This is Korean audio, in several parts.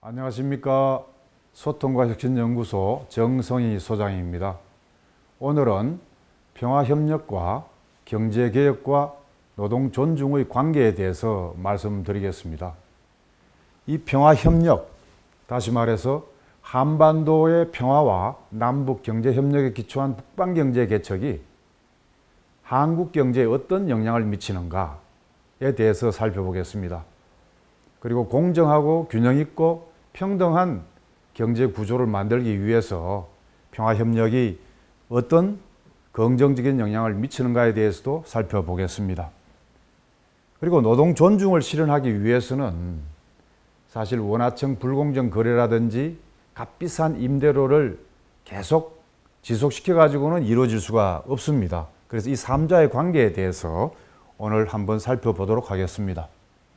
안녕하십니까. 소통과 혁신연구소 정성희 소장입니다. 오늘은 평화협력과 경제개혁과 노동 존중의 관계에 대해서 말씀드리겠습니다. 이 평화협력, 다시 말해서 한반도의 평화와 남북 경제협력에 기초한 북방경제 개척이 한국 경제에 어떤 영향을 미치는가에 대해서 살펴보겠습니다. 그리고 공정하고 균형 있고 평등한 경제 구조를 만들기 위해서 평화협력이 어떤 긍정적인 영향을 미치는가에 대해서도 살펴보겠습니다. 그리고 노동 존중을 실현하기 위해서는 사실 원하청 불공정 거래라든지 값비싼 임대료를 계속 지속시켜 가지고는 이루어질 수가 없습니다. 그래서 이 3자의 관계에 대해서 오늘 한번 살펴보도록 하겠습니다.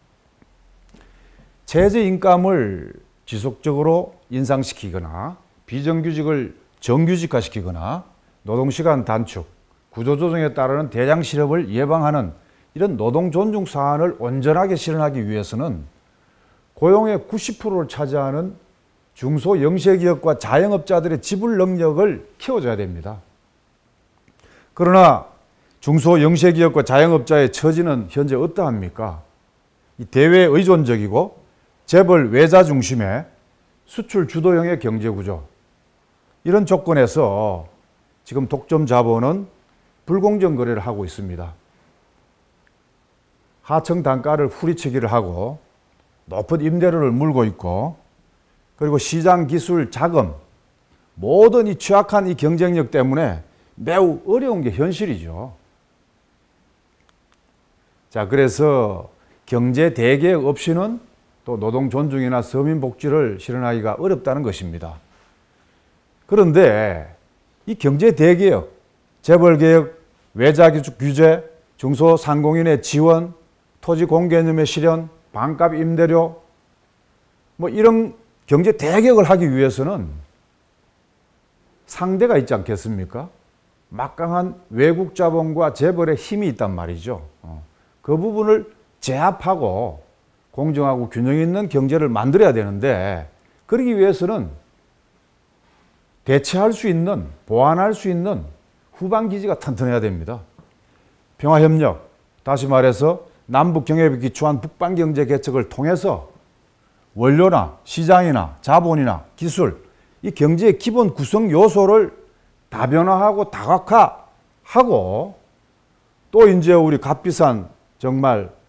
최저임금을 지속적으로 인상시키거나 비정규직을 정규직화시키거나 노동시간 단축, 구조조정에 따르는 대량 실업을 예방하는 이런 노동 존중 사안을 온전하게 실현하기 위해서는 고용의 90%를 차지하는 중소 영세기업과 자영업자들의 지불 능력을 키워줘야 됩니다. 그러나 중소 영세기업과 자영업자의 처지는 현재 어떠합니까? 이 대외 의존적이고 재벌 외자 중심의 수출 주도형의 경제구조, 이런 조건에서 지금 독점 자본은 불공정 거래를 하고 있습니다. 하청 단가를 후리치기를 하고 높은 임대료를 물고 있고, 그리고 시장 기술 자금, 모든 이 취약한 이 경쟁력 때문에 매우 어려운 게 현실이죠. 자, 그래서 경제 대개혁 없이는 또 노동 존중이나 서민 복지를 실현하기가 어렵다는 것입니다. 그런데 이 경제 대개혁, 재벌 개혁, 외자 규제, 중소상공인의 지원, 토지 공개념의 실현, 반값 임대료, 이런 경제 대개혁을 하기 위해서는 상대가 있지 않겠습니까? 막강한 외국 자본과 재벌의 힘이 있단 말이죠. 그 부분을 제압하고 공정하고 균형 있는 경제를 만들어야 되는데, 그러기 위해서는 대체할 수 있는, 보완할 수 있는 후방기지가 튼튼해야 됩니다. 평화협력, 다시 말해서 남북 경협에 기초한 북방경제 개척을 통해서 원료나 시장이나 자본이나 기술, 이 경제의 기본 구성 요소를 다변화하고 다각화하고, 또 이제 우리 값비싼 정말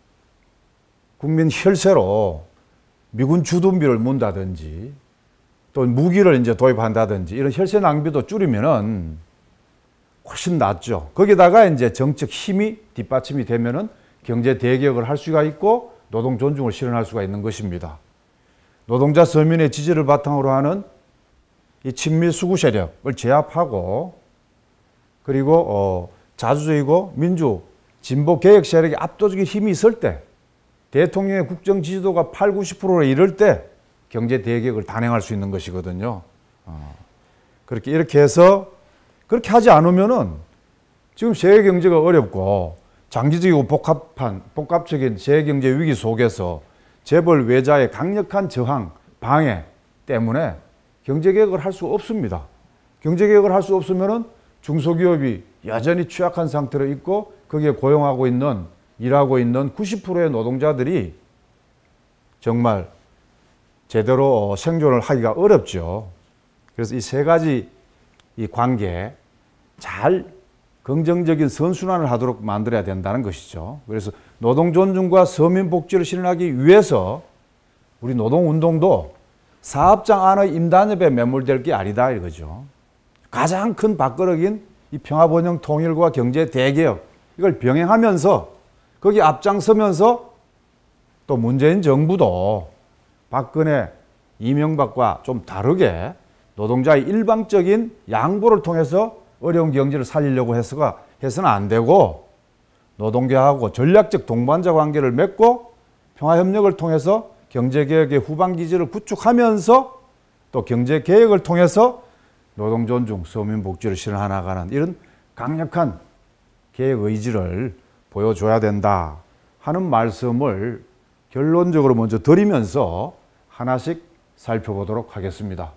국민 혈세로 미군 주둔비를 문다든지 또 무기를 이제 도입한다든지 이런 혈세 낭비도 줄이면은 훨씬 낫죠. 거기다가 이제 정책 힘이 뒷받침이 되면은 경제 대개혁을 할 수가 있고 노동 존중을 실현할 수가 있는 것입니다. 노동자 서민의 지지를 바탕으로 하는 이 친미 수구 세력을 제압하고, 그리고 자주적이고 민주 진보 개혁 세력의 압도적인 힘이 있을 때, 대통령의 국정 지지도가 8, 90%에 이를 때 경제 대개혁을 단행할 수 있는 것이거든요. 이렇게 해서 그렇게 하지 않으면은 지금 세계 경제가 어렵고 장기적이고 복합적인 세계 경제 위기 속에서 재벌 외자의 강력한 저항, 방해 때문에 경제 개혁을 할 수 없습니다. 경제 개혁을 할 수 없으면은 중소기업이 여전히 취약한 상태로 있고, 거기에 고용하고 있는 일하고 있는 90%의 노동자들이 정말 제대로 생존을 하기가 어렵죠. 그래서 이 세 가지 이 관계 잘 긍정적인 선순환을 하도록 만들어야 된다는 것이죠. 그래서 노동 존중과 서민 복지를 실현하기 위해서 우리 노동운동도 사업장 안의 임단협에 매몰될 게 아니다 이거죠. 가장 큰 밥그릇인 이 평화번영 통일과 경제 대개혁, 이걸 병행하면서 거기 앞장서면서 또 문재인 정부도 박근혜, 이명박과 좀 다르게 노동자의 일방적인 양보를 통해서 어려운 경제를 살리려고 해서는 안 되고, 노동계하고 전략적 동반자 관계를 맺고 평화협력을 통해서 경제개혁의 후방기지를 구축하면서 또 경제개혁을 통해서 노동 존중, 서민 복지를 실현해 나가는 이런 강력한 개혁 의지를 보여줘야 된다 하는 말씀을 결론적으로 먼저 드리면서 하나씩 살펴보도록 하겠습니다.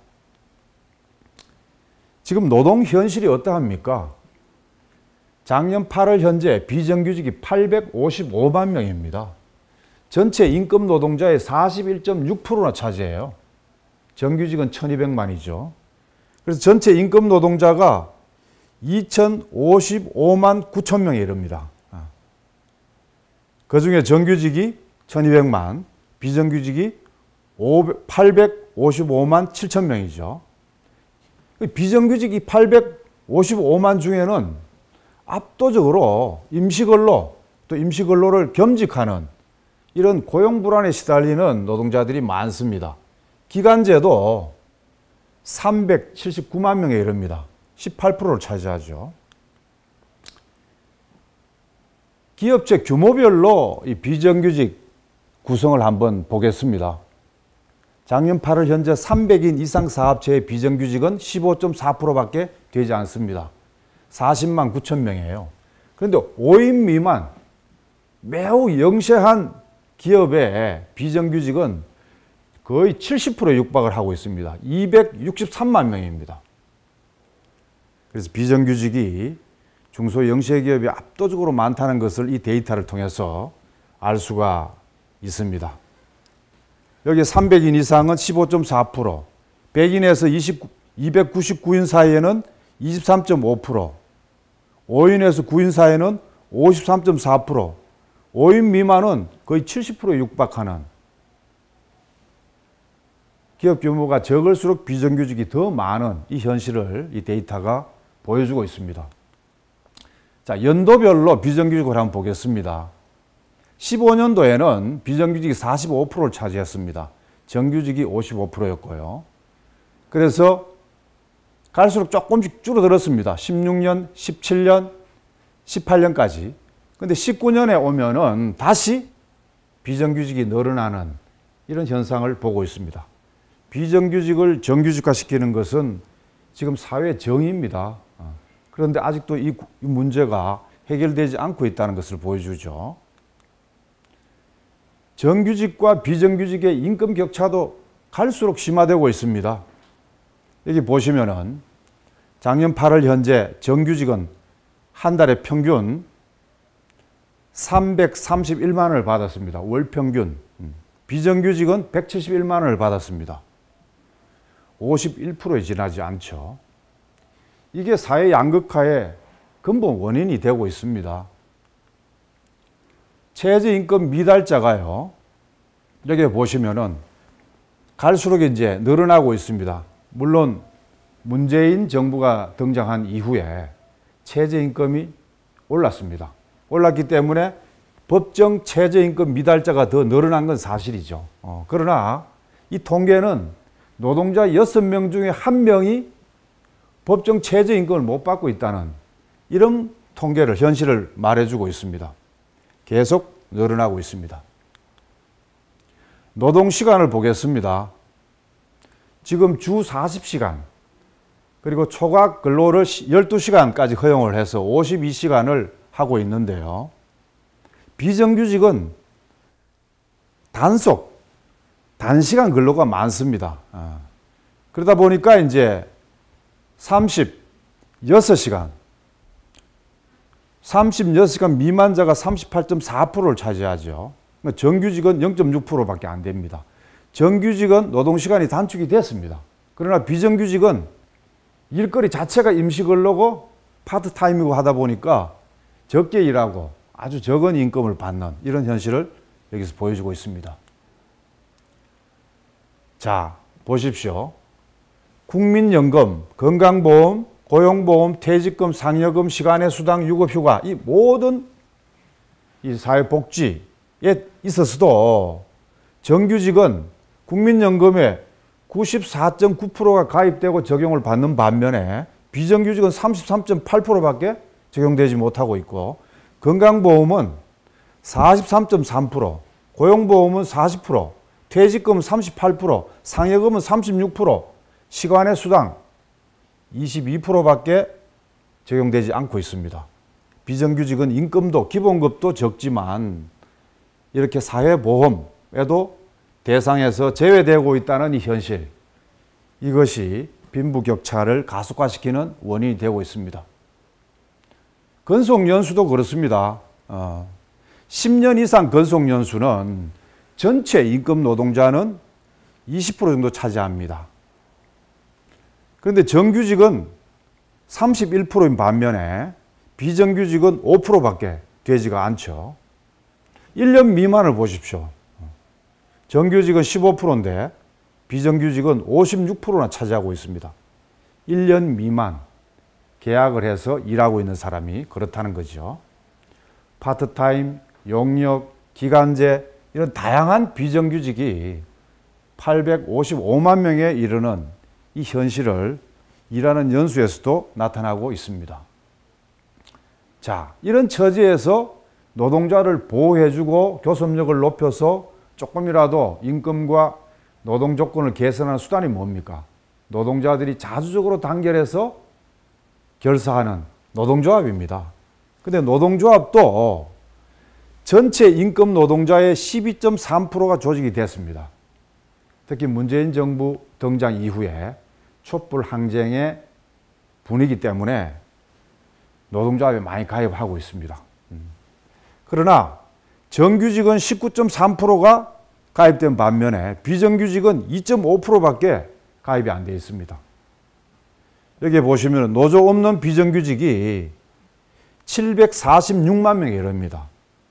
지금 노동 현실이 어떠합니까? 작년 8월 현재 비정규직이 855만 명입니다. 전체 임금 노동자의 41.6%나 차지해요. 정규직은 1200만이죠. 그래서 전체 임금 노동자가 2055만 9천 명에 이릅니다. 그중에 정규직이 1200만, 비정규직이 855만 7천 명이죠. 비정규직이 855만 중에는 압도적으로 임시근로, 또 임시근로를 겸직하는 이런 고용 불안에 시달리는 노동자들이 많습니다. 기간제도 379만 명에 이릅니다. 18%를 차지하죠. 기업체 규모별로 이 비정규직 구성을 한번 보겠습니다. 작년 8월 현재 300인 이상 사업체의 비정규직은 15.4%밖에 되지 않습니다. 40만 9천 명이에요. 그런데 5인 미만 매우 영세한 기업의 비정규직은 거의 70%에 육박을 하고 있습니다. 263만 명입니다. 그래서 비정규직이 중소영세기업이 압도적으로 많다는 것을 이 데이터를 통해서 알 수가 있습니다. 여기 300인 이상은 15.4%, 100인에서 299인 사이에는 23.5%, 5인에서 9인 사이에는 53.4%, 5인 미만은 거의 70%에 육박하는, 기업 규모가 적을수록 비정규직이 더 많은 이 현실을 이 데이터가 보여주고 있습니다. 자, 연도별로 비정규직을 한번 보겠습니다. 15년도에는 비정규직이 45%를 차지했습니다. 정규직이 55%였고요. 그래서 갈수록 조금씩 줄어들었습니다. 16년, 17년, 18년까지. 근데 19년에 오면은 다시 비정규직이 늘어나는 이런 현상을 보고 있습니다. 비정규직을 정규직화시키는 것은 지금 사회 정의입니다. 그런데 아직도 이 문제가 해결되지 않고 있다는 것을 보여주죠. 정규직과 비정규직의 임금 격차도 갈수록 심화되고 있습니다. 여기 보시면은 작년 8월 현재 정규직은 한 달에 평균 331만 원을 받았습니다. 월 평균. 비정규직은 171만 원을 받았습니다. 51%에 지나지 않죠. 이게 사회 양극화의 근본 원인이 되고 있습니다. 최저임금 미달자가요, 여기 보시면은 갈수록 이제 늘어나고 있습니다. 물론 문재인 정부가 등장한 이후에 최저임금이 올랐습니다. 올랐기 때문에 법정 최저임금 미달자가 더 늘어난 건 사실이죠. 그러나 이 통계는 노동자 6명 중에 1명이 법정 최저임금을 못 받고 있다는 이런 통계를, 현실을 말해주고 있습니다. 계속 늘어나고 있습니다. 노동시간을 보겠습니다. 지금 주 40시간, 그리고 초과 근로를 12시간까지 허용을 해서 52시간을 하고 있는데요. 비정규직은 단시간 근로가 많습니다. 그러다 보니까 이제 36시간 미만자가 38.4%를 차지하죠. 정규직은 0.6%밖에 안 됩니다. 정규직은 노동시간이 단축이 됐습니다. 그러나 비정규직은 일거리 자체가 임시근로고 파트타임이고 하다 보니까 적게 일하고 아주 적은 임금을 받는 이런 현실을 여기서 보여주고 있습니다. 자, 보십시오. 국민연금, 건강보험, 고용보험, 퇴직금, 상여금, 시간의 수당, 유급휴가, 이 모든 이 사회복지에 있어서도 정규직은 국민연금에 94.9%가 가입되고 적용을 받는 반면에 비정규직은 33.8%밖에 적용되지 못하고 있고, 건강보험은 43.3%, 고용보험은 40%, 퇴직금은 38%, 상여금은 36%, 시간의 수당 22%밖에 적용되지 않고 있습니다. 비정규직은 임금도 기본급도 적지만 이렇게 사회보험에도 대상에서 제외되고 있다는 이 현실, 이것이 빈부격차를 가속화시키는 원인이 되고 있습니다. 근속연수도 그렇습니다. 10년 이상 근속연수는 전체 임금 노동자는 20% 정도 차지합니다. 그런데 정규직은 31%인 반면에 비정규직은 5%밖에 되지가 않죠. 1년 미만을 보십시오. 정규직은 15%인데 비정규직은 56%나 차지하고 있습니다. 1년 미만 계약을 해서 일하고 있는 사람이 그렇다는 거죠. 파트타임, 용역, 기간제 이런 다양한 비정규직이 855만 명에 이르는 이 현실을 일하는 연수에서도 나타나고 있습니다. 자, 이런 처지에서 노동자를 보호해주고 교섭력을 높여서 조금이라도 임금과 노동 조건을 개선하는 수단이 뭡니까? 노동자들이 자주적으로 단결해서 결사하는 노동조합입니다. 근데 노동조합도 전체 임금 노동자의 12.3%가 조직이 됐습니다. 특히 문재인 정부 등장 이후에 촛불 항쟁의 분위기 때문에 노동조합에 많이 가입하고 있습니다. 그러나 정규직은 19.3%가 가입된 반면에 비정규직은 2.5%밖에 가입이 안 돼 있습니다. 여기 보시면 노조 없는 비정규직이 746만 명에 이릅니다.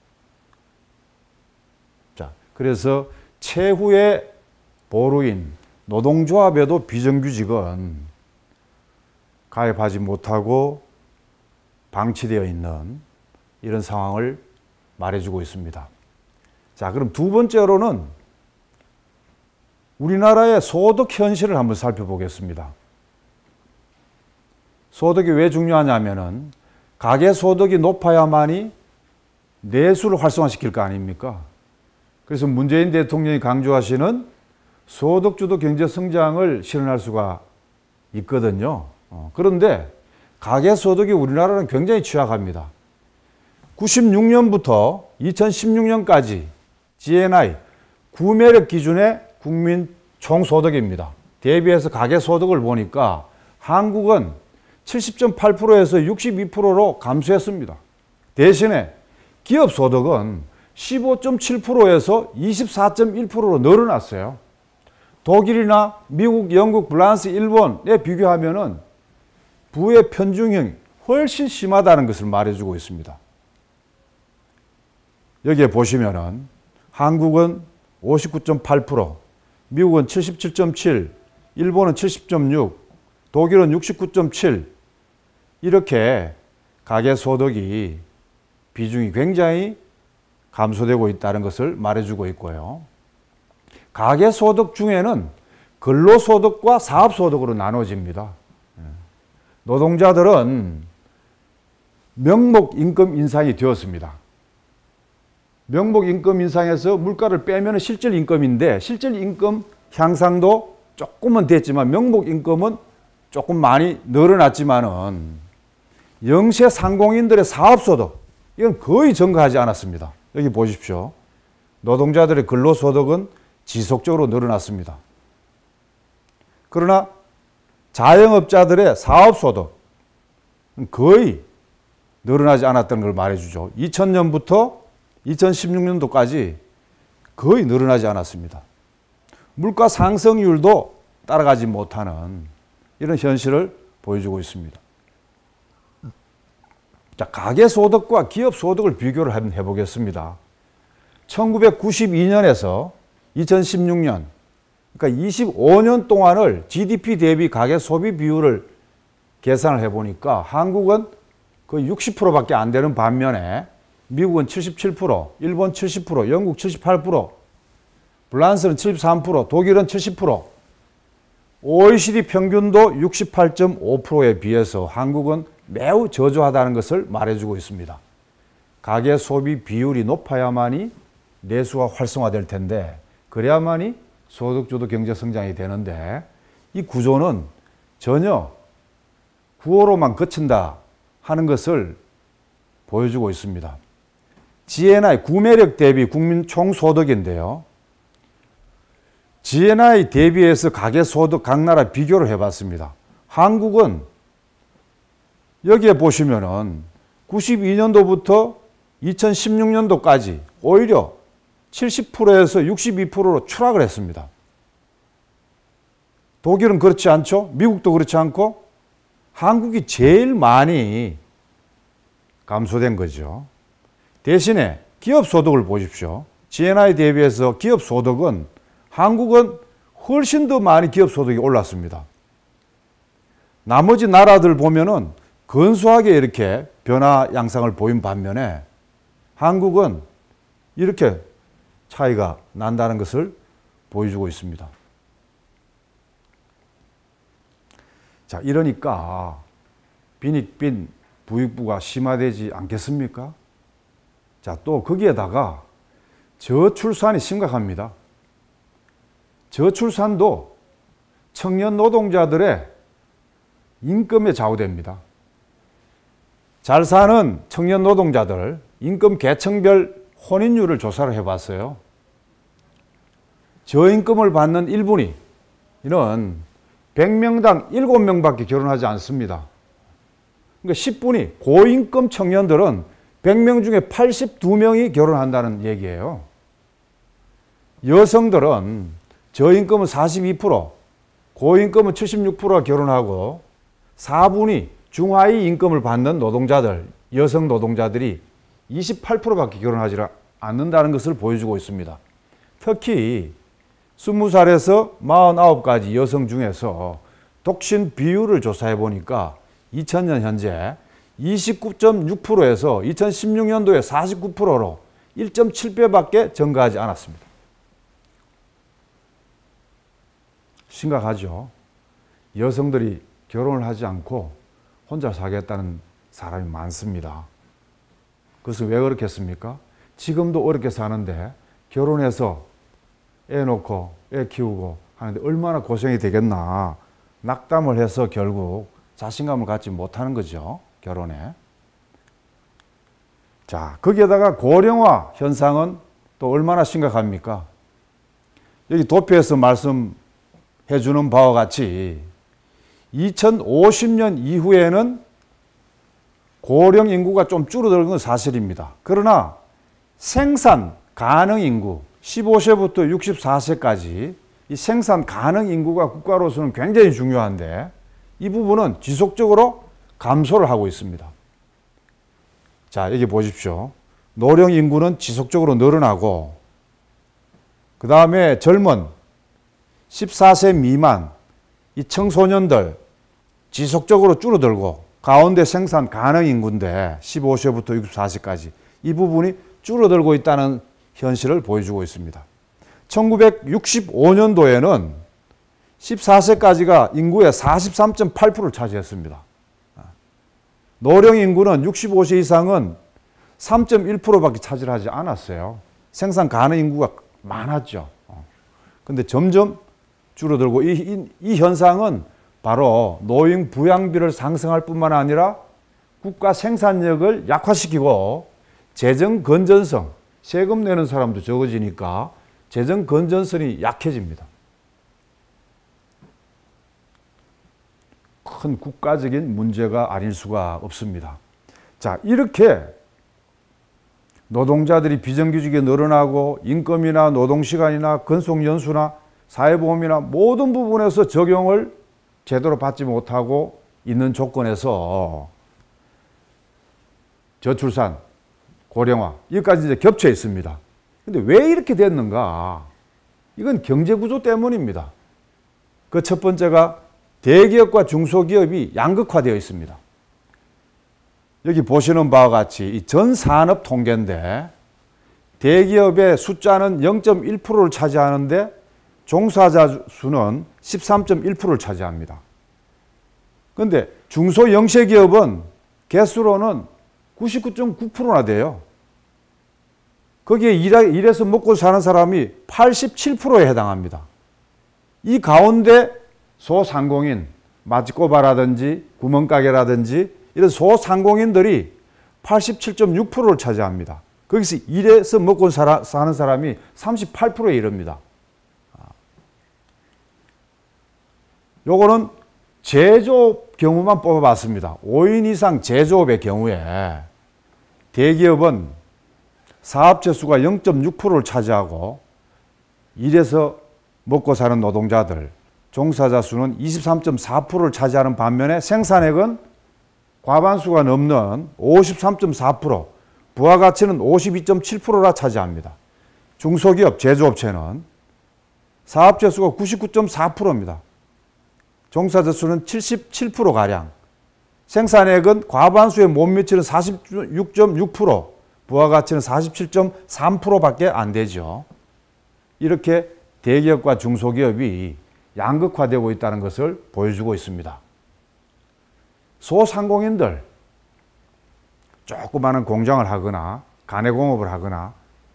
자, 그래서 최후의 보루인 노동조합에도 비정규직은 가입하지 못하고 방치되어 있는 이런 상황을 말해주고 있습니다. 자, 그럼 두 번째로는 우리나라의 소득 현실을 한번 살펴보겠습니다. 소득이 왜 중요하냐면은 가계소득이 높아야만이 내수를 활성화시킬 거 아닙니까? 그래서 문재인 대통령이 강조하시는 소득주도 경제 성장을 실현할 수가 있거든요. 그런데 가계소득이 우리나라는 굉장히 취약합니다. 96년부터 2016년까지 GNI 구매력 기준의 국민 총소득입니다. 대비해서 가계소득을 보니까 한국은 70.8%에서 62%로 감소했습니다. 대신에 기업소득은 15.7%에서 24.1%로 늘어났어요. 독일이나 미국, 영국, 프랑스, 일본에 비교하면은 부의 편중형이 훨씬 심하다는 것을 말해주고 있습니다. 여기에 보시면은 한국은 59.8%, 미국은 77.7%, 일본은 70.6%, 독일은 69.7%, 이렇게 가계소득이 비중이 굉장히 감소되고 있다는 것을 말해주고 있고요. 가계소득 중에는 근로소득과 사업소득으로 나눠집니다. 노동자들은 명목 임금 인상이 되었습니다. 명목 임금 인상에서 물가를 빼면 실질 임금인데 실질 임금 향상도 조금은 됐지만 명목 임금은 조금 많이 늘어났지만은 영세 상공인들의 사업소득 이건 거의 증가하지 않았습니다. 여기 보십시오. 노동자들의 근로소득은 지속적으로 늘어났습니다. 그러나 자영업자들의 사업소득은 거의 늘어나지 않았던 걸 말해주죠. 2000년부터 2016년도까지 거의 늘어나지 않았습니다. 물가 상승률도 따라가지 못하는 이런 현실을 보여주고 있습니다. 자, 가계소득과 기업소득을 비교를 한번 해보겠습니다. 1992년에서 2016년, 그러니까 25년 동안을 GDP 대비 가계소비 비율을 계산을 해보니까 한국은 거의 60%밖에 안 되는 반면에 미국은 77%, 일본 70%, 영국 78%, 프랑스는 73%, 독일은 70%, OECD 평균도 68.5%에 비해서 한국은 매우 저조하다는 것을 말해주고 있습니다. 가계소비 비율이 높아야만이 내수가 활성화될 텐데 그래야만이 소득주도 경제성장이 되는데 이 구조는 전혀 구호로만 그친다 하는 것을 보여주고 있습니다. GNI 구매력 대비 국민 총소득인데요. GNI 대비해서 가계소득 각 나라 비교를 해봤습니다. 한국은 여기에 보시면은 92년도부터 2016년도까지 오히려 70%에서 62%로 추락을 했습니다. 독일은 그렇지 않죠? 미국도 그렇지 않고 한국이 제일 많이 감소된 거죠. 대신에 기업 소득을 보십시오. GNI 대비해서 기업 소득은 한국은 훨씬 더 많이 기업 소득이 올랐습니다. 나머지 나라들 보면은 근소하게 이렇게 변화 양상을 보인 반면에 한국은 이렇게 차이가 난다는 것을 보여주고 있습니다. 자, 이러니까 빈익빈 부익부가 심화되지 않겠습니까? 자, 또 거기에다가 저출산이 심각합니다. 저출산도 청년 노동자들의 인건에 좌우됩니다. 잘 사는 청년 노동자들 인건 계층별 혼인율을 조사를 해봤어요. 저임금을 받는 1분위 이는 100명당 7명밖에 결혼하지 않습니다. 그러니까 10분위 고임금 청년들은 100명 중에 82명이 결혼한다는 얘기예요. 여성들은 저임금은 42%, 고임금은 76%가 결혼하고 4분위 중하위 임금을 받는 노동자들, 여성 노동자들이 28%밖에 결혼하지 않는다는 것을 보여주고 있습니다. 특히 20살에서 49가지 여성 중에서 독신 비율을 조사해 보니까 2000년 현재 29.6%에서 2016년도에 49%로 1.7배밖에 증가하지 않았습니다. 심각하죠. 여성들이 결혼을 하지 않고 혼자 살겠다는 사람이 많습니다. 그것은 왜 그렇겠습니까? 지금도 어렵게 사는데 결혼해서 애 놓고 애 키우고 하는데 얼마나 고생이 되겠나. 낙담을 해서 결국 자신감을 갖지 못하는 거죠. 결혼에. 자, 거기에다가 고령화 현상은 또 얼마나 심각합니까? 여기 도표에서 말씀해 주는 바와 같이 2050년 이후에는 고령 인구가 좀 줄어드는 건 사실입니다. 그러나 생산 가능 인구 15세부터 64세까지 이 생산 가능 인구가 국가로서는 굉장히 중요한데 이 부분은 지속적으로 감소를 하고 있습니다. 자, 여기 보십시오. 노령 인구는 지속적으로 늘어나고 그 다음에 젊은 14세 미만 이 청소년들 지속적으로 줄어들고 가운데 생산 가능 인구인데 15세부터 64세까지 이 부분이 줄어들고 있다는 현실을 보여주고 있습니다. 1965년도에는 14세까지가 인구의 43.8%를 차지했습니다. 노령 인구는 65세 이상은 3.1%밖에 차지하지 않았어요. 생산 가능 인구가 많았죠. 그런데 점점 줄어들고 이 현상은 바로 노인 부양비를 상승할 뿐만 아니라 국가 생산력을 약화시키고 재정 건전성, 세금 내는 사람도 적어지니까 재정 건전성이 약해집니다. 큰 국가적인 문제가 아닐 수가 없습니다. 자, 이렇게 노동자들이 비정규직이 늘어나고 임금이나 노동시간이나 근속연수나 사회보험이나 모든 부분에서 적용을 제대로 받지 못하고 있는 조건에서 저출산, 고령화, 여기까지 이제 겹쳐 있습니다. 근데 왜 이렇게 됐는가? 이건 경제구조 때문입니다. 그 첫 번째가 대기업과 중소기업이 양극화되어 있습니다. 여기 보시는 바와 같이 이 전 산업 통계인데 대기업의 숫자는 0.1%를 차지하는데 종사자 수는 13.1%를 차지합니다. 그런데 중소영세기업은 개수로는 99.9%나 돼요. 거기에 일해서 먹고 사는 사람이 87%에 해당합니다. 이 가운데 소상공인, 맛집고바라든지 구멍가게라든지 이런 소상공인들이 87.6%를 차지합니다. 거기서 일해서 먹고 사는 사람이 38%에 이릅니다. 요거는 제조업 경우만 뽑아봤습니다. 5인 이상 제조업의 경우에 대기업은 사업체 수가 0.6%를 차지하고 일해서 먹고 사는 노동자들, 종사자 수는 23.4%를 차지하는 반면에 생산액은 과반수가 넘는 53.4%, 부가가치는 52.7%나 차지합니다. 중소기업, 제조업체는 사업체 수가 99.4%입니다. 종사자 수는 77%가량, 생산액은 과반수에 못 미치는 46.6%, 부가가치는 47.3%밖에 안 되죠. 이렇게 대기업과 중소기업이 양극화되고 있다는 것을 보여주고 있습니다. 소상공인들, 조그마한 공장을 하거나 가내공업을 하거나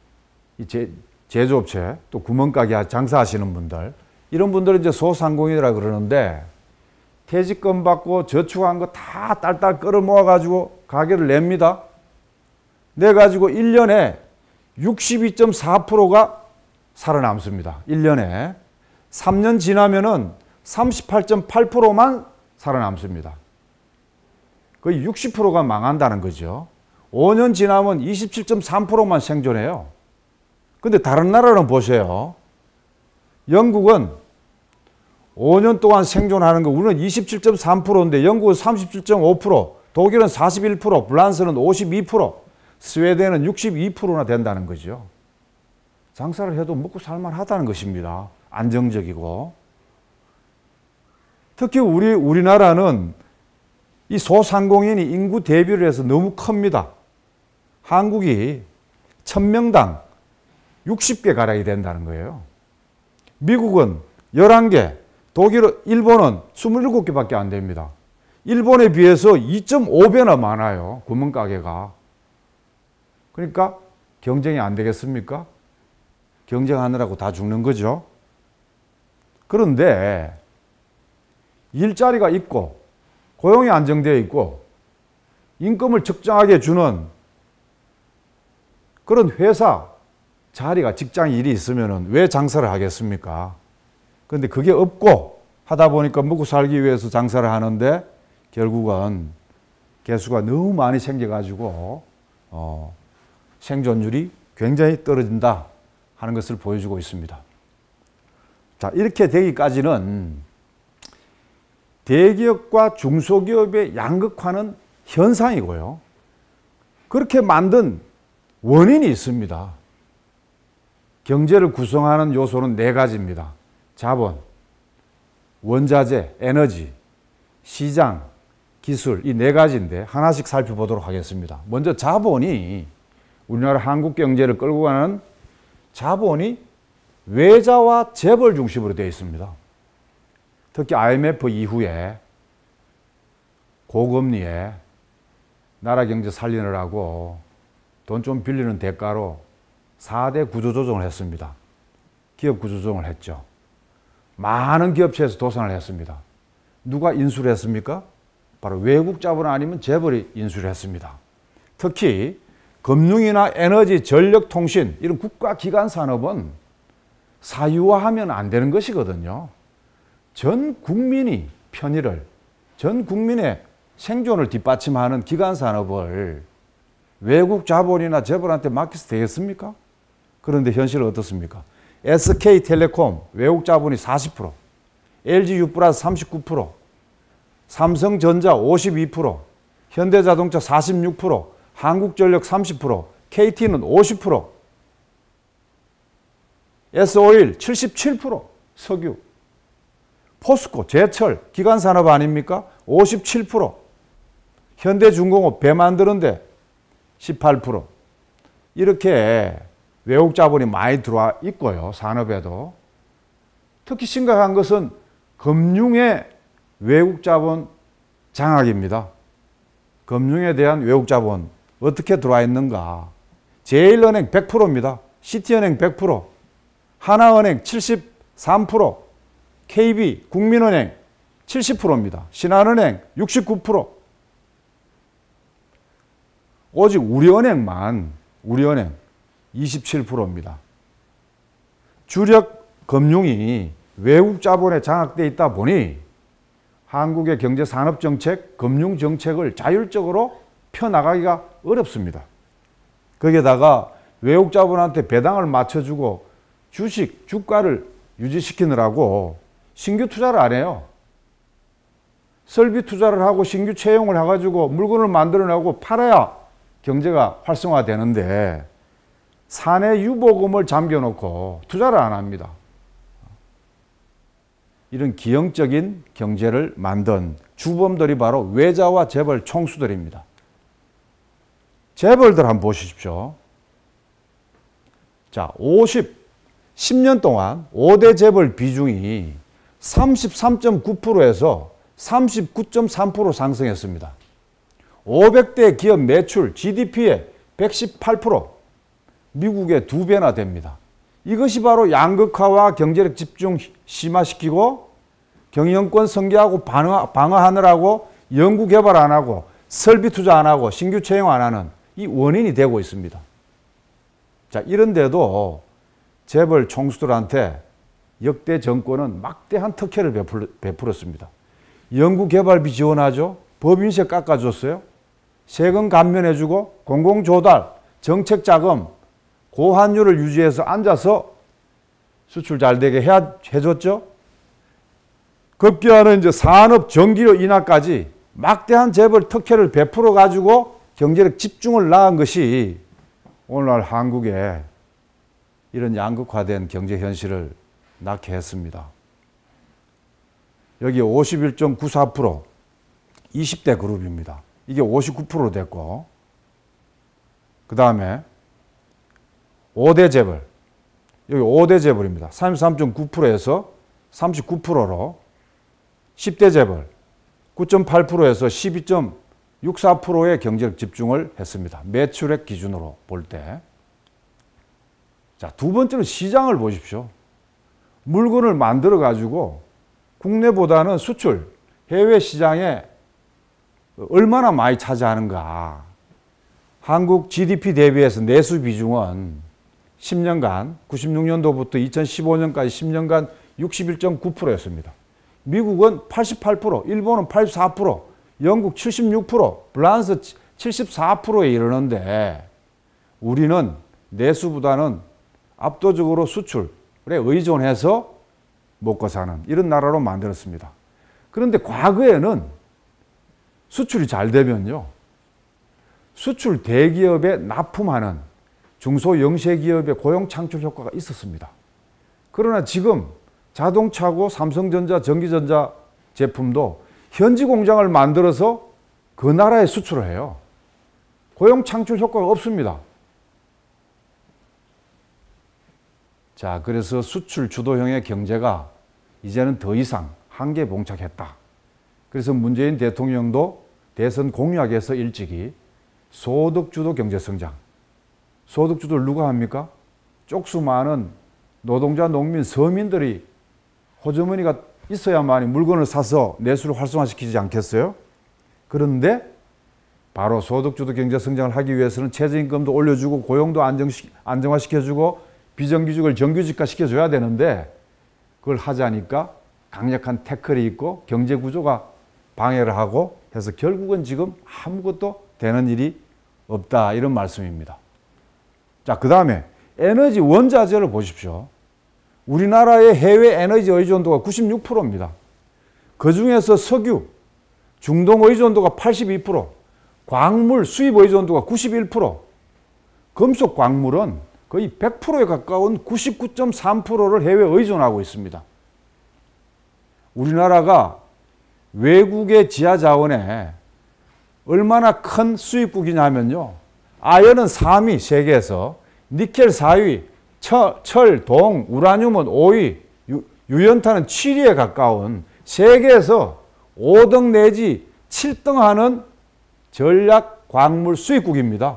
제조업체, 또 구멍가게 장사하시는 분들, 이런 분들은 이제 소상공인이라 그러는데 퇴직금 받고 저축한 거 다 딸딸 끌어모아 가지고 가게를 냅니다. 내 가지고 1년에 62.4%가 살아남습니다. 1년에. 3년 지나면은 38.8%만 살아남습니다. 거의 60%가 망한다는 거죠. 5년 지나면 27.3%만 생존해요. 근데 다른 나라는 보세요. 영국은 5년 동안 생존하는 거, 우리는 27.3%인데 영국은 37.5%, 독일은 41%, 프랑스는 52%, 스웨덴은 62%나 된다는 거죠. 장사를 해도 먹고 살만 하다는 것입니다. 안정적이고. 특히 우리나라는 이 소상공인이 인구 대비를 해서 너무 큽니다. 한국이 1000명당 60개 가량이 된다는 거예요. 미국은 11개, 일본은 27개밖에 안 됩니다. 일본에 비해서 2.5배나 많아요. 구멍가게가. 그러니까 경쟁이 안 되겠습니까? 경쟁하느라고 다 죽는 거죠. 그런데 일자리가 있고 고용이 안정되어 있고 임금을 적정하게 주는 그런 회사 자리가, 직장 일이 있으면 왜 장사를 하겠습니까? 그런데 그게 없고 하다 보니까 먹고 살기 위해서 장사를 하는데 결국은 개수가 너무 많이 생겨가지고 생존율이 굉장히 떨어진다 하는 것을 보여주고 있습니다. 자, 이렇게 되기까지는 대기업과 중소기업의 양극화는 현상이고요. 그렇게 만든 원인이 있습니다. 경제를 구성하는 요소는 4가지입니다. 자본, 원자재, 에너지, 시장, 기술, 이 4가지인데 하나씩 살펴보도록 하겠습니다. 먼저 자본이, 우리나라 한국 경제를 끌고 가는 자본이 외자와 재벌 중심으로 되어 있습니다. 특히 IMF 이후에 고금리에 나라 경제 살리느라고 돈 좀 빌리는 대가로 4대 구조조정을 했습니다. 기업 구조조정을 했죠. 많은 기업체에서 도산을 했습니다. 누가 인수를 했습니까? 바로 외국 자본 아니면 재벌이 인수를 했습니다. 특히 금융이나 에너지, 전력, 통신 이런 국가기관 산업은 사유화하면 안 되는 것이거든요. 전 국민이 편의를, 전 국민의 생존을 뒷받침하는 기관 산업을 외국 자본이나 재벌한테 맡겨서 되겠습니까? 그런데 현실은 어떻습니까? SK텔레콤 외국 자본이 40%, LG유플러스 39%, 삼성전자 52%, 현대자동차 46%, 한국전력 30%, KT는 50%, S오일 77%, 석유, 포스코, 제철, 기관산업 아닙니까? 57%, 현대중공업 배 만드는데 18%. 이렇게 외국 자본이 많이 들어와 있고요. 산업에도. 특히 심각한 것은 금융의 외국 자본 장악입니다. 금융에 대한 외국 자본 어떻게 들어와 있는가. 제일은행 100%입니다. 시티은행 100%, 하나은행 73%, KB, 국민은행 70%입니다. 신한은행 69%. 오직 우리은행만, 우리은행 27%입니다. 주력 금융이 외국 자본에 장악되어 있다 보니 한국의 경제 산업 정책, 금융 정책을 자율적으로 펴나가기가 어렵습니다. 거기에다가 외국 자본한테 배당을 맞춰주고 주식, 주가를 유지시키느라고 신규 투자를 안 해요. 설비 투자를 하고 신규 채용을 해가지고 물건을 만들어내고 팔아야 경제가 활성화되는데 사내 유보금을 잠겨놓고 투자를 안 합니다. 이런 기형적인 경제를 만든 주범들이 바로 외자와 재벌 총수들입니다. 재벌들 한번 보십시오. 자, 10년 동안 5대 재벌 비중이 33.9%에서 39.3% 상승했습니다. 500대 기업 매출 GDP의 118%, 미국의 2배나 됩니다. 이것이 바로 양극화와 경제력 집중 심화시키고 경영권 승계하고 방어하느라고 연구개발 안 하고 설비 투자 안 하고 신규 채용 안 하는 이 원인이 되고 있습니다. 자, 이런데도 재벌 총수들한테 역대 정권은 막대한 특혜를 베풀었습니다. 연구개발비 지원하죠. 법인세 깎아줬어요. 세금 감면해주고 공공조달, 정책자금, 고환율을 유지해서 앉아서 수출 잘 되게 해줬죠. 급기야는 이제 산업 전기료 인하까지 막대한 재벌 특혜를 베풀어 가지고 경제력 집중을 낳은 것이 오늘날 한국에 이런 양극화된 경제 현실을 낳게 했습니다. 여기 51.94% 20대 그룹입니다. 이게 59% 됐고, 그 다음에 5대 재벌, 여기 5대 재벌입니다. 33.9%에서 39%로 10대 재벌 9.8%에서 12.64%의 경제력 집중을 했습니다. 매출액 기준으로 볼 때. 자, 두 번째로 시장을 보십시오. 물건을 만들어 가지고 국내보다는 수출, 해외 시장에 얼마나 많이 차지하는가. 한국 GDP 대비해서 내수 비중은 10년간, 96년도부터 2015년까지 10년간 61.9%였습니다. 미국은 88%, 일본은 84%, 영국 76%, 프랑스 74%에 이르는데 우리는 내수보다는 압도적으로 수출에 의존해서 먹고 사는 이런 나라로 만들었습니다. 그런데 과거에는 수출이 잘 되면요, 수출 대기업에 납품하는 중소영세기업의 고용 창출 효과가 있었습니다. 그러나 지금 자동차고 삼성전자, 전기전자 제품도 현지 공장을 만들어서 그 나라에 수출을 해요. 고용 창출 효과가 없습니다. 자, 그래서 수출 주도형의 경제가 이제는 더 이상 한계에 봉착했다. 그래서 문재인 대통령도 대선 공약에서 일찍이 소득주도 경제성장. 소득주도를 누가 합니까? 쪽수 많은 노동자, 농민, 서민들이 호주머니가 있어야만이 물건을 사서 내수를 활성화시키지 않겠어요? 그런데 바로 소득주도 경제성장을 하기 위해서는 최저임금도 올려주고 고용도 안정화시켜주고 비정규직을 정규직화 시켜줘야 되는데 그걸 하자니까 강력한 태클이 있고 경제구조가 방해를 하고 해서 결국은 지금 아무것도 되는 일이 없다, 이런 말씀입니다. 자, 그 다음에 에너지 원자재를 보십시오. 우리나라의 해외 에너지 의존도가 96%입니다. 그 중에서 석유, 중동 의존도가 82%, 광물 수입 의존도가 91%, 금속 광물은 거의 100%에 가까운 99.3%를 해외 의존하고 있습니다. 우리나라가 외국의 지하 자원에 얼마나 큰 수입국이냐면요, 아연은 3위 세계에서, 니켈 4위, 철, 동, 우라늄은 5위, 유연탄은 7위에 가까운 세계에서 5등 내지 7등 하는 전략 광물 수입국입니다.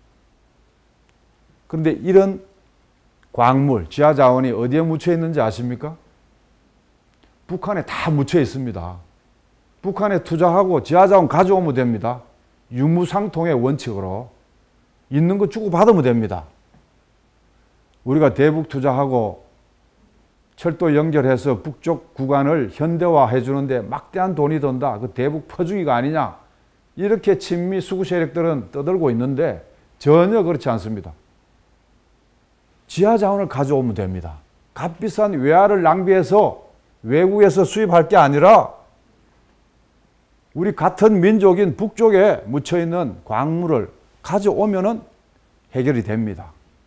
그런데 이런 광물, 지하 자원이 어디에 묻혀 있는지 아십니까? 북한에 다 묻혀 있습니다. 북한에 투자하고 지하 자원 가져오면 됩니다. 유무상통의 원칙으로 있는 거 주고 받으면 됩니다. 우리가 대북 투자하고 철도 연결해서 북쪽 구간을 현대화해 주는데 막대한 돈이 든다. 그 대북 퍼주기가 아니냐. 이렇게 친미 수구 세력들은 떠들고 있는데 전혀 그렇지 않습니다. 지하 자원을 가져오면 됩니다. 값비싼 외화를 낭비해서 외국에서 수입할 게 아니라 우리 같은 민족인 북쪽에 묻혀있는 광물을 가져오면은 해결이 됩니다.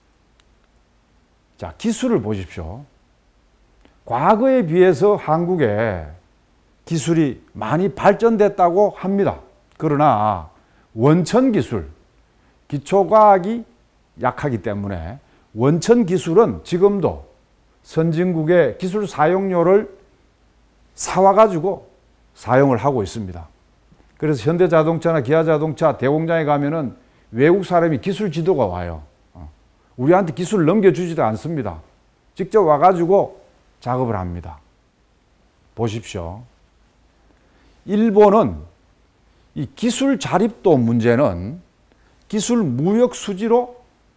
자, 기술을 보십시오. 과거에 비해서 한국에 기술이 많이 발전됐다고 합니다. 그러나 원천 기술, 기초과학이 약하기 때문에 원천 기술은 지금도 선진국의 기술 사용료를 사와가지고 사용을 하고 있습니다. 그래서 현대자동차나 기아자동차 대공장에 가면은 외국 사람이 기술 지도가 와요. 우리한테 기술을 넘겨주지도 않습니다. 직접 와가지고 작업을 합니다. 보십시오. 일본은 이 기술 자립도 문제는 기술 무역 수지로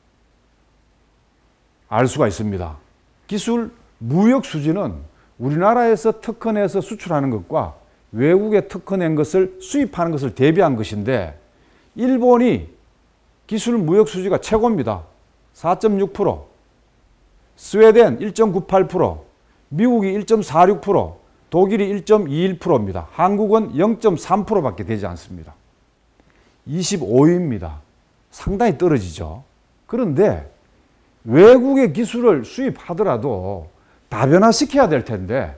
알 수가 있습니다. 기술 무역 수지는 우리나라에서 특허내서 수출하는 것과 외국에 특허낸 것을 수입하는 것을 대비한 것인데 일본이 기술 무역 수지가 최고입니다. 4.6%, 스웨덴 1.98%, 미국이 1.46%, 독일이 1.21%입니다. 한국은 0.3%밖에 되지 않습니다. 25위입니다. 상당히 떨어지죠. 그런데 외국의 기술을 수입하더라도 다변화시켜야 될 텐데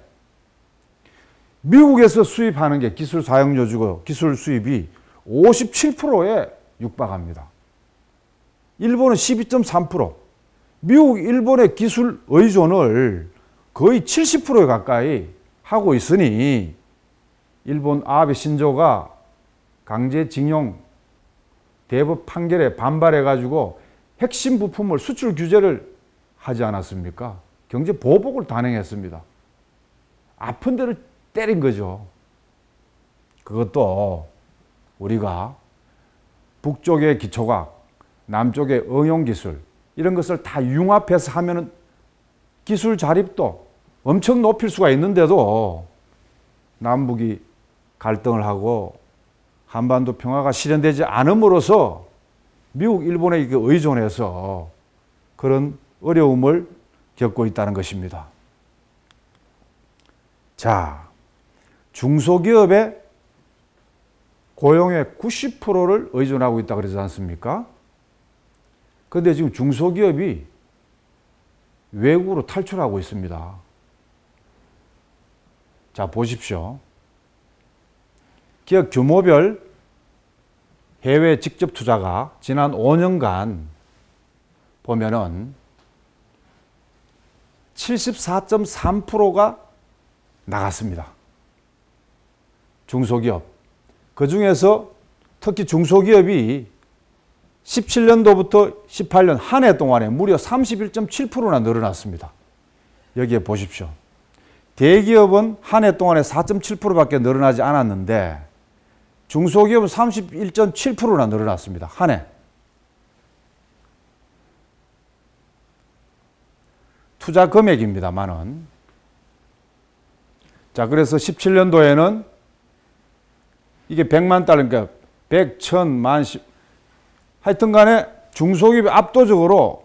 미국에서 수입하는 게 기술 사용료주고 기술 수입이 57%에 육박합니다. 일본은 12.3%, 미국, 일본의 기술 의존을 거의 70%에 가까이 하고 있으니 일본 아베 신조가 강제징용 대법 판결에 반발해가지고 핵심 부품을 수출 규제를 하지 않았습니까? 경제 보복을 단행했습니다. 아픈 데를 때린 거죠. 그것도 우리가 북쪽의 기초과학, 남쪽의 응용기술 이런 것을 다 융합해서 하면은 기술 자립도 엄청 높일 수가 있는데도 남북이 갈등을 하고 한반도 평화가 실현되지 않음으로써 미국, 일본에 의존해서 그런 어려움을 겪고 있다는 것입니다. 자, 중소기업의 고용의 90%를 의존하고 있다고 그러지 않습니까? 그런데 지금 중소기업이 외국으로 탈출하고 있습니다. 자, 보십시오. 기업 규모별 해외 직접 투자가 지난 5년간 보면은 74.3%가 나갔습니다. 중소기업. 그 중에서 특히 중소기업이 17년도부터 18년 한 해 동안에 무려 31.7%나 늘어났습니다. 여기에 보십시오. 대기업은 한 해 동안에 4.7%밖에 늘어나지 않았는데 중소기업은 31.7%나 늘어났습니다. 한 해. 투자 금액입니다만은. 자, 그래서 17년도에는 이게 100만 달러, 그러니까 100, 1000, 만, 10, 하여튼 간에 중소기업이 압도적으로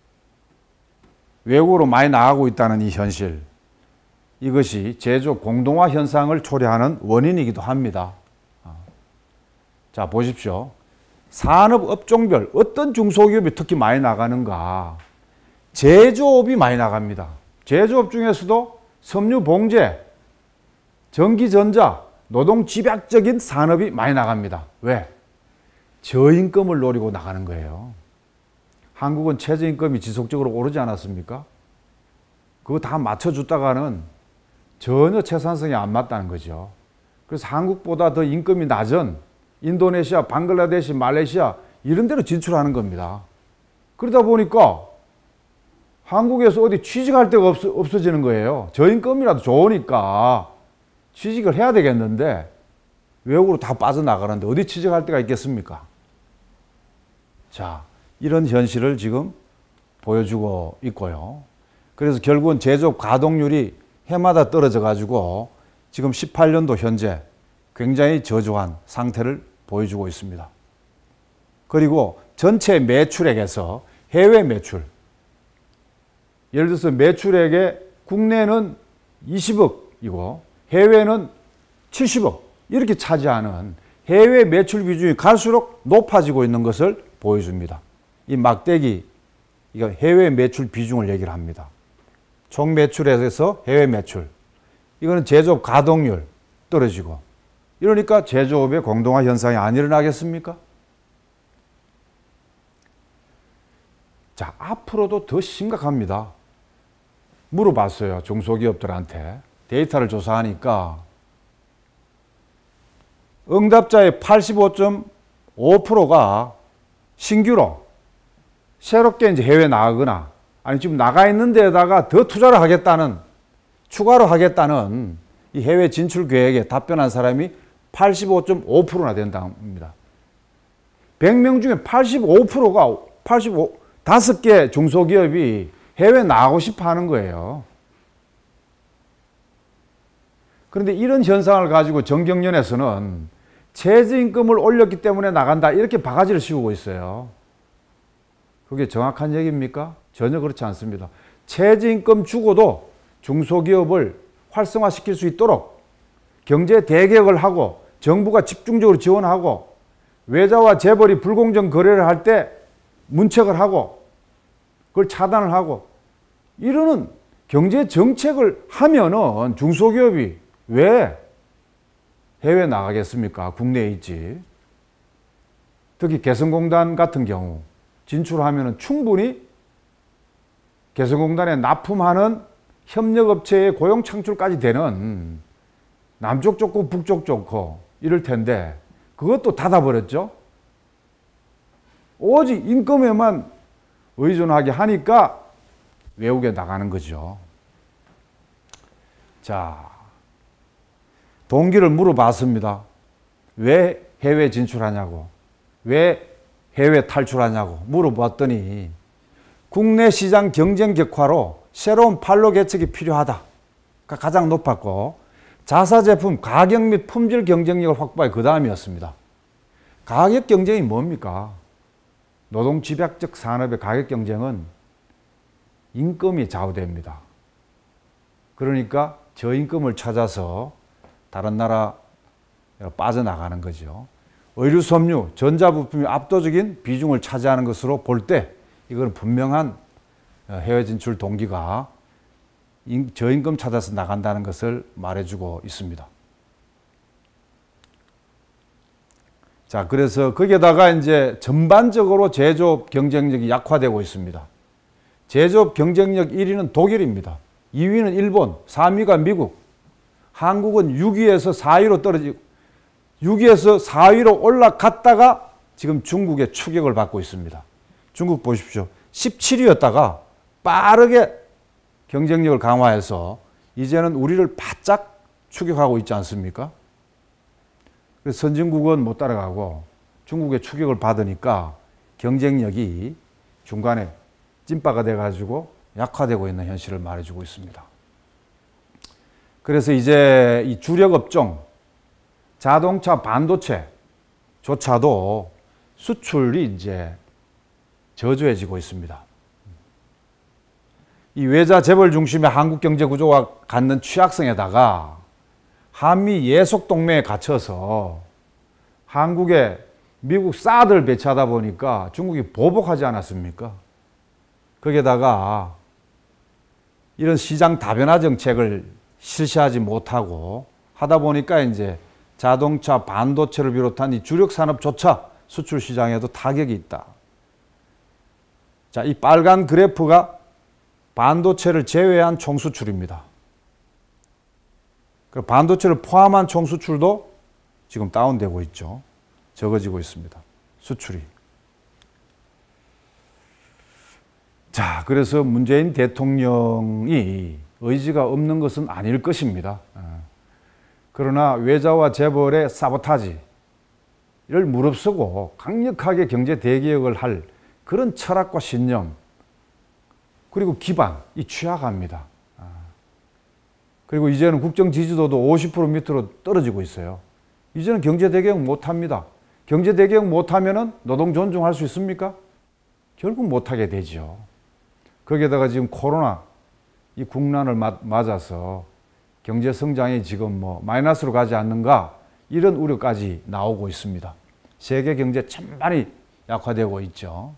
외국으로 많이 나가고 있다는 이 현실. 이것이 제조 공동화 현상을 초래하는 원인이기도 합니다. 자, 보십시오. 산업 업종별 어떤 중소기업이 특히 많이 나가는가. 제조업이 많이 나갑니다. 제조업 중에서도 섬유 봉제, 전기전자, 노동 집약적인 산업이 많이 나갑니다. 왜? 저임금을 노리고 나가는 거예요. 한국은 최저임금이 지속적으로 오르지 않았습니까? 그거 다 맞춰줬다가는 전혀 생산성이 안 맞다는 거죠. 그래서 한국보다 더 임금이 낮은 인도네시아, 방글라데시, 말레이시아 이런 데로 진출하는 겁니다. 그러다 보니까 한국에서 어디 취직할 데가 없어지는 거예요. 저임금이라도 좋으니까 취직을 해야 되겠는데 외국으로 다 빠져나가는데 어디 취직할 데가 있겠습니까? 자, 이런 현실을 지금 보여주고 있고요. 그래서 결국은 제조업 가동률이 해마다 떨어져 가지고 지금 18년도 현재 굉장히 저조한 상태를 보여주고 있습니다. 그리고 전체 매출액에서 해외 매출, 예를 들어서 매출액의 국내는 20억이고 해외는 70억 이렇게 차지하는 해외 매출 비중이 갈수록 높아지고 있는 것을 보여줍니다. 이 막대기, 이거 해외 매출 비중을 얘기를 합니다. 총 매출에서 해외 매출. 이거는 제조업 가동률 떨어지고. 이러니까 제조업의 공동화 현상이 안 일어나겠습니까? 자, 앞으로도 더 심각합니다. 물어봤어요. 중소기업들한테. 데이터를 조사하니까 응답자의 85.5%가 신규로 새롭게 이제 해외 나가거나 아니 지금 나가 있는 데다가 더 투자를 하겠다는 추가로 하겠다는 이 해외 진출 계획에 답변한 사람이 85.5%나 된답니다. 100명 중에 85%가 5개 중소기업이 해외 나가고 싶어 하는 거예요. 그런데 이런 현상을 가지고 정경련에서는 최저임금을 올렸기 때문에 나간다 이렇게 바가지를 씌우고 있어요. 그게 정확한 얘기입니까? 전혀 그렇지 않습니다. 최저임금 주고도 중소기업을 활성화시킬 수 있도록 경제 대개혁을 하고 정부가 집중적으로 지원하고 외자와 재벌이 불공정 거래를 할 때 문책을 하고 그걸 차단을 하고 이러는 경제 정책을 하면은 중소기업이 왜 해외 나가겠습니까? 국내에 있지. 특히 개성공단 같은 경우 진출하면은 충분히 개성공단에 납품하는 협력업체의 고용 창출까지 되는 남쪽 좋고 북쪽 좋고 이럴 텐데 그것도 닫아버렸죠. 오직 인건에만 의존하게 하니까 외국에 나가는 거죠. 자, 동기를 물어봤습니다. 왜 해외 진출하냐고, 왜 해외 탈출하냐고 물어봤더니 국내 시장 경쟁 격화로 새로운 판로 개척이 필요하다가 가장 높았고 자사 제품 가격 및 품질 경쟁력을 확보해 그 다음이었습니다. 가격 경쟁이 뭡니까? 노동 집약적 산업의 가격 경쟁은 임금이 좌우됩니다. 그러니까 저임금을 찾아서 다른 나라 빠져나가는 거죠. 의류, 섬유, 전자부품이 압도적인 비중을 차지하는 것으로 볼 때 이건 분명한 해외 진출 동기가 저임금 찾아서 나간다는 것을 말해주고 있습니다. 자, 그래서 거기에다가 이제 전반적으로 제조업 경쟁력이 약화되고 있습니다. 제조업 경쟁력 1위는 독일입니다. 2위는 일본, 3위가 미국, 한국은 6위에서 4위로 떨어지고 6위에서 4위로 올라갔다가 지금 중국의 추격을 받고 있습니다. 중국 보십시오. 17위였다가 빠르게 경쟁력을 강화해서 이제는 우리를 바짝 추격하고 있지 않습니까? 그래서 선진국은 못 따라가고 중국의 추격을 받으니까 경쟁력이 중간에 찐빠가 돼가지고 약화되고 있는 현실을 말해주고 있습니다. 그래서 이제 이 주력 업종, 자동차, 반도체조차도 수출이 이제 저조해지고 있습니다. 이 외자 재벌 중심의 한국 경제 구조가 갖는 취약성에다가 한미 예속 동맹에 갇혀서 한국에 미국 사드를 배치하다 보니까 중국이 보복하지 않았습니까? 거기에다가 이런 시장 다변화 정책을 실시하지 못하고 하다 보니까 이제 자동차, 반도체를 비롯한 이 주력 산업조차 수출 시장에도 타격이 있다. 자, 이 빨간 그래프가 반도체를 제외한 총수출입니다. 반도체를 포함한 총수출도 지금 다운되고 있죠. 적어지고 있습니다. 수출이. 자, 그래서 문재인 대통령이 의지가 없는 것은 아닐 것입니다. 그러나 외자와 재벌의 사보타지를 무릅쓰고 강력하게 경제 대개혁을 할 그런 철학과 신념, 그리고 기반이 취약합니다. 그리고 이제는 국정 지지도도 50% 밑으로 떨어지고 있어요. 이제는 경제 대개혁 못합니다. 경제 대개혁 못하면은 노동 존중할 수 있습니까? 결국 못하게 되죠. 거기에다가 지금 코로나 이 국난을 맞아서 경제 성장이 지금 뭐 마이너스로 가지 않는가 이런 우려까지 나오고 있습니다. 세계 경제 전반이 약화되고 있죠.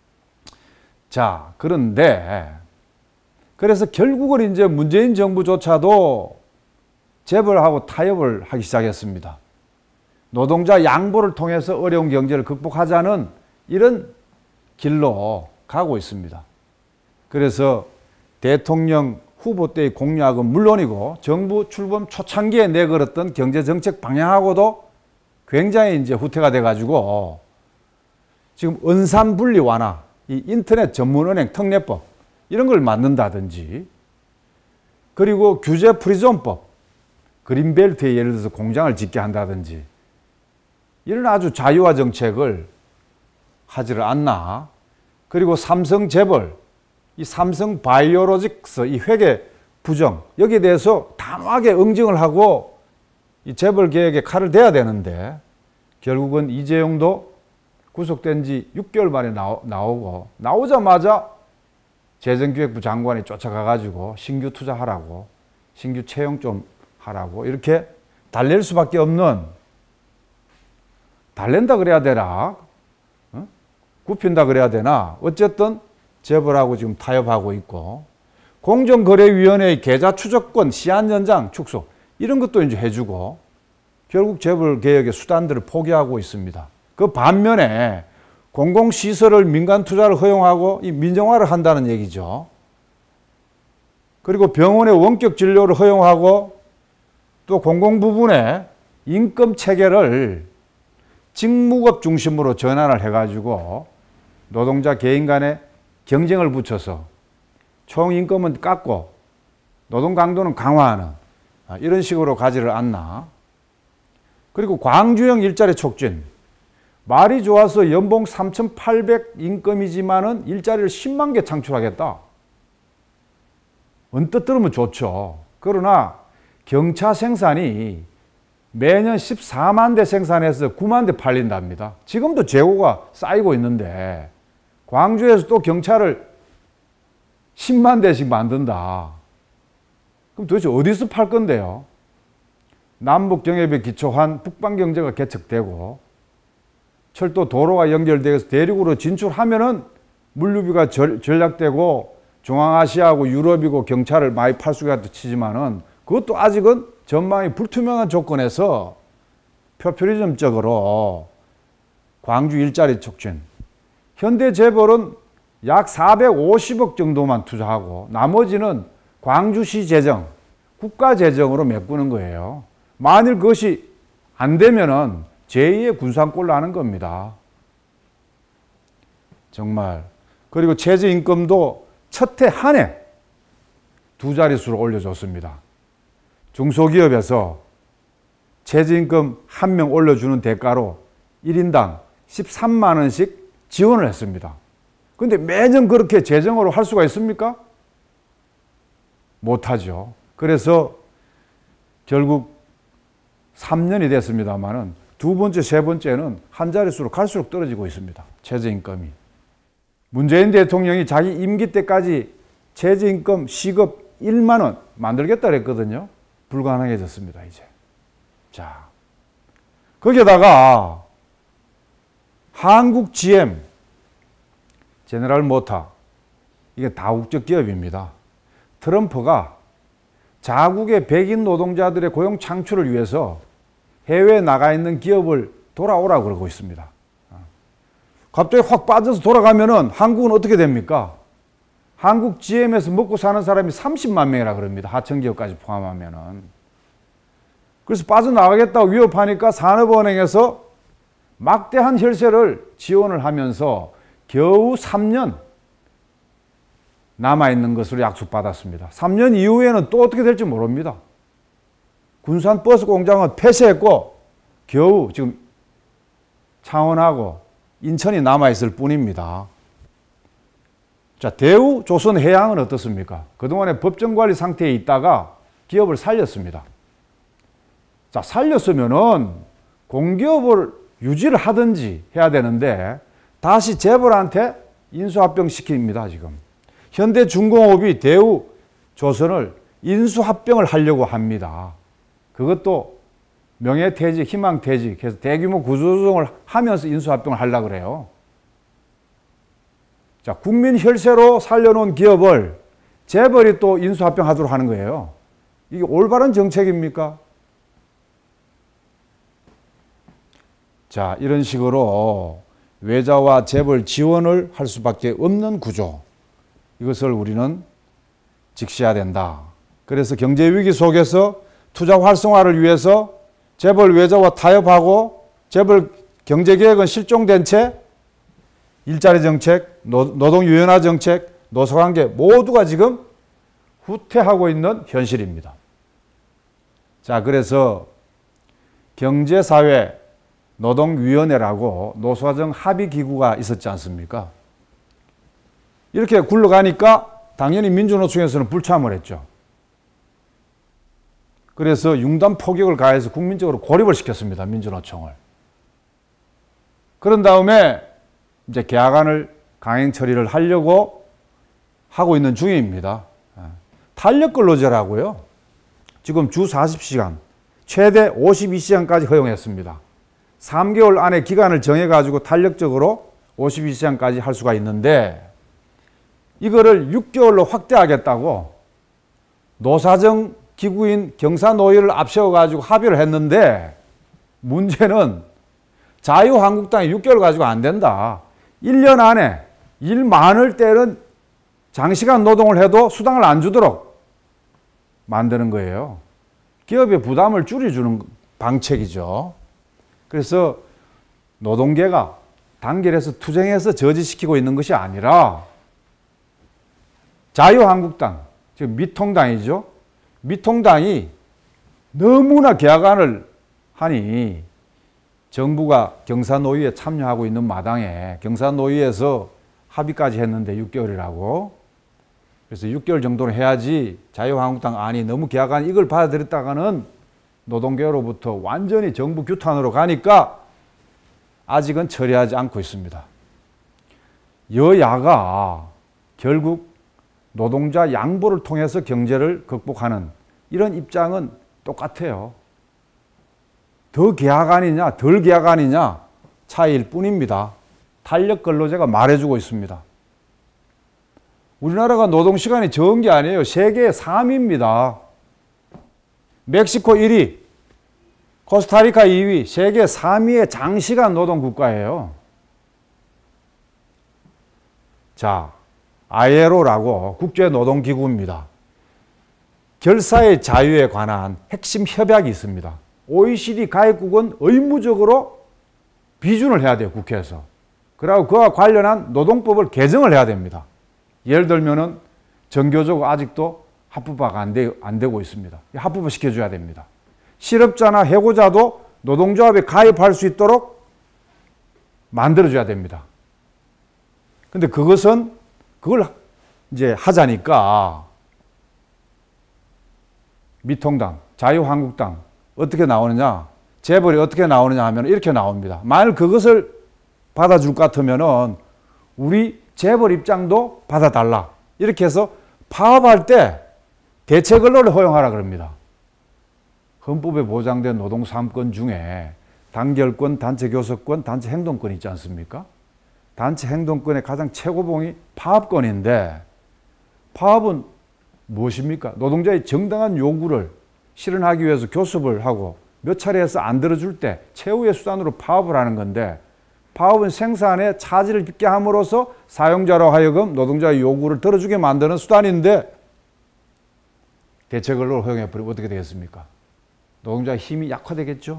자, 그런데 그래서 결국은 이제 문재인 정부조차도 재벌하고 타협을 하기 시작했습니다. 노동자 양보를 통해서 어려운 경제를 극복하자는 이런 길로 가고 있습니다. 그래서 대통령 후보 때의 공약은 물론이고 정부 출범 초창기에 내걸었던 경제정책 방향하고도 굉장히 이제 후퇴가 돼가지고 지금 은산분리 완화, 이 인터넷 전문은행 특례법 이런 걸 만든다든지 그리고 규제 프리존법, 그린벨트에 예를 들어서 공장을 짓게 한다든지 이런 아주 자유화 정책을 하지를 않나. 그리고 삼성 재벌, 이 삼성 바이오로직스 이 회계 부정 여기에 대해서 단호하게 응징을 하고 이 재벌 개혁에 칼을 대야 되는데 결국은 이재용도 구속된 지 6개월 만에 나오고 나오자마자 재정기획부 장관이 쫓아가 가지고 신규 투자하라고 신규 채용 좀 하라고 이렇게 달랠 수밖에 없는, 달랜다 그래야 되나 굽힌다 그래야 되나 어쨌든 재벌하고 지금 타협하고 있고 공정거래위원회의 계좌 추적권 시한 연장 축소 이런 것도 이제 해주고 결국 재벌 개혁의 수단들을 포기하고 있습니다. 그 반면에 공공시설을 민간 투자를 허용하고 이 민영화를 한다는 얘기죠. 그리고 병원의 원격 진료를 허용하고 또 공공부문의 임금 체계를 직무급 중심으로 전환을 해가지고 노동자 개인 간의 경쟁을 붙여서 총임금은 깎고 노동 강도는 강화하는 이런 식으로 가지를 않나. 그리고 광주형 일자리 촉진. 말이 좋아서 연봉 3,800 임금이지만은 일자리를 10만 개 창출하겠다. 언뜻 들으면 좋죠. 그러나 경차 생산이 매년 14만 대 생산해서 9만 대 팔린답니다. 지금도 재고가 쌓이고 있는데 광주에서 또 경차를 10만 대씩 만든다. 그럼 도대체 어디서 팔 건데요? 남북경협에 기초한 북방경제가 개척되고 철도 도로가 연결되어서 대륙으로 진출하면은 물류비가 절약되고 중앙아시아하고 유럽이고 경차를 많이 팔 수가 있다 치지만은 그것도 아직은 전망이 불투명한 조건에서 표피리즘적으로 광주 일자리 촉진. 현대재벌은 약 450억 정도만 투자하고 나머지는 광주시 재정, 국가 재정으로 메꾸는 거예요. 만일 그것이 안 되면은 제2의 군산골 나는 겁니다. 정말. 그리고 최저임금도 첫 해 한 해 두 자릿수로 올려줬습니다. 중소기업에서 최저임금 한 명 올려주는 대가로 1인당 13만 원씩 지원을 했습니다. 그런데 매년 그렇게 재정으로 할 수가 있습니까? 못하죠. 그래서 결국 3년이 됐습니다만은 두 번째, 세 번째는 한 자릿수로 갈수록 떨어지고 있습니다. 최저임금이. 문재인 대통령이 자기 임기 때까지 최저임금 시급 1만 원 만들겠다 그랬거든요. 불가능해졌습니다, 이제. 자, 거기에다가 한국 GM, 제너럴 모터, 이게 다국적 기업입니다. 트럼프가 자국의 백인 노동자들의 고용 창출을 위해서 해외에 나가 있는 기업을 돌아오라고 그러고 있습니다. 갑자기 확 빠져서 돌아가면은 한국은 어떻게 됩니까? 한국 GM에서 먹고 사는 사람이 30만 명이라 그럽니다. 하청기업까지 포함하면은. 그래서 빠져나가겠다고 위협하니까 산업은행에서 막대한 혈세를 지원을 하면서 겨우 3년 남아있는 것으로 약속받았습니다. 3년 이후에는 또 어떻게 될지 모릅니다. 군산 버스 공장은 폐쇄했고 겨우 지금 창원하고 인천이 남아있을 뿐입니다. 자, 대우조선해양은 어떻습니까? 그동안에 법정관리 상태에 있다가 기업을 살렸습니다. 자, 살렸으면은 공기업을 유지를 하든지 해야 되는데 다시 재벌한테 인수합병 시킵니다, 지금. 현대중공업이 대우조선을 인수합병을 하려고 합니다. 그것도 명예퇴직, 희망퇴직 해서 대규모 구조조정을 하면서 인수합병을 하려고 그래요. 자, 국민 혈세로 살려놓은 기업을 재벌이 또 인수합병하도록 하는 거예요. 이게 올바른 정책입니까? 자, 이런 식으로 외자와 재벌 지원을 할 수밖에 없는 구조. 이것을 우리는 직시해야 된다. 그래서 경제위기 속에서 투자 활성화를 위해서 재벌 외자와 타협하고 재벌 경제계획은 실종된 채 일자리 정책, 노동 유연화 정책, 노사관계 모두가 지금 후퇴하고 있는 현실입니다. 자, 그래서 경제사회 노동위원회라고 노사정 합의기구가 있었지 않습니까? 이렇게 굴러가니까 당연히 민주노총에서는 불참을 했죠. 그래서 융단 포격을 가해서 국민적으로 고립을 시켰습니다. 민주노총을. 그런 다음에 이제 계약안을 강행 처리를 하려고 하고 있는 중입니다. 탄력근로제라고요. 지금 주 40시간, 최대 52시간까지 허용했습니다. 3개월 안에 기간을 정해가지고 탄력적으로 52시간까지 할 수가 있는데 이거를 6개월로 확대하겠다고 노사정 기구인 경사노위를 앞세워가지고 합의를 했는데 문제는 자유한국당이 6개월 가지고 안 된다. 1년 안에 일 많을 때는 장시간 노동을 해도 수당을 안 주도록 만드는 거예요. 기업의 부담을 줄여주는 방책이죠. 그래서 노동계가 단결해서 투쟁해서 저지시키고 있는 것이 아니라 자유한국당, 지금 미통당이죠. 미통당이 너무나 계약안을 하니 정부가 경사노위에 참여하고 있는 마당에 경사노위에서 합의까지 했는데 6개월이라고. 그래서 6개월 정도는 해야지 자유한국당 안이 너무 계약안 이걸 받아들였다가는 노동계로부터 완전히 정부 규탄으로 가니까 아직은 처리하지 않고 있습니다. 여야가 결국 노동자 양보를 통해서 경제를 극복하는 이런 입장은 똑같아요. 더 계약안이냐 덜 계약안이냐 차이일 뿐입니다. 탄력근로제가 말해주고 있습니다. 우리나라가 노동시간이 적은 게 아니에요. 세계 3위입니다. 멕시코 1위, 코스타리카 2위, 세계 3위의 장시간 노동 국가예요. 자, ILO라고 국제노동기구입니다. 결사의 자유에 관한 핵심 협약이 있습니다. OECD 가입국은 의무적으로 비준을 해야 돼요, 국회에서. 그리고 그와 관련한 노동법을 개정을 해야 됩니다. 예를 들면은 정교조가 아직도 합법화가 안 되고 있습니다. 합법화 시켜줘야 됩니다. 실업자나 해고자도 노동조합에 가입할 수 있도록 만들어줘야 됩니다. 근데 그걸 이제 하자니까 미통당, 자유한국당 어떻게 나오느냐, 재벌이 어떻게 나오느냐 하면 이렇게 나옵니다. 만일 그것을 받아줄 것 같으면은 우리 재벌 입장도 받아달라. 이렇게 해서 파업할 때 대체근로를 허용하라 그럽니다. 헌법에 보장된 노동 3권 중에 단결권, 단체교섭권, 단체행동권이 있지 않습니까? 단체행동권의 가장 최고봉이 파업권인데 파업은 무엇입니까? 노동자의 정당한 요구를 실현하기 위해서 교섭을 하고 몇 차례 해서 안 들어줄 때 최후의 수단으로 파업을 하는 건데 파업은 생산에 차질을 빚게 함으로써 사용자로 하여금 노동자의 요구를 들어주게 만드는 수단인데 대체근로를 허용해버리면 어떻게 되겠습니까? 노동자의 힘이 약화되겠죠?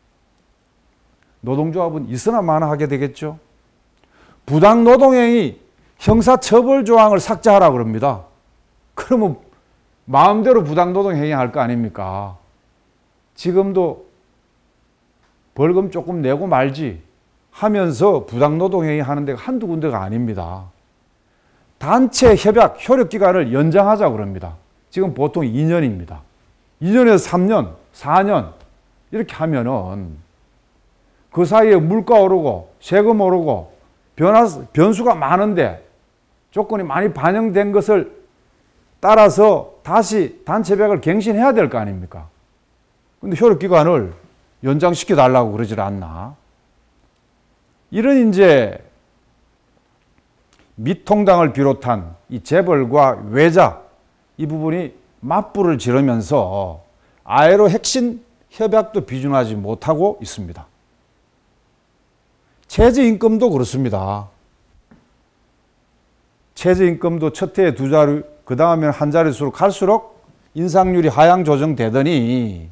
노동조합은 있으나 마나 하게 되겠죠? 부당노동행위 형사처벌 조항을 삭제하라 그럽니다. 그러면 마음대로 부당노동행위 할 거 아닙니까? 지금도 벌금 조금 내고 말지 하면서 부당노동행위 하는 데가 한두 군데가 아닙니다. 단체 협약 효력 기간을 연장하자고 그럽니다. 지금 보통 2년입니다. 2년에서 3년, 4년 이렇게 하면은 그 사이에 물가 오르고 세금 오르고 변수가 많은데 조건이 많이 반영된 것을 따라서 다시 단체 협약을 갱신해야 될 거 아닙니까? 근데 효력 기간을 연장시켜 달라고 그러질 않나? 이런 이제 미통당을 비롯한 이 재벌과 외자 이 부분이 맞불을 지르면서 아예로 핵심 협약도 비준하지 못하고 있습니다. 최저임금도 그렇습니다. 최저임금도 첫 해에 2자리, 그 다음에 한 자릿수로 갈수록 인상률이 하향 조정되더니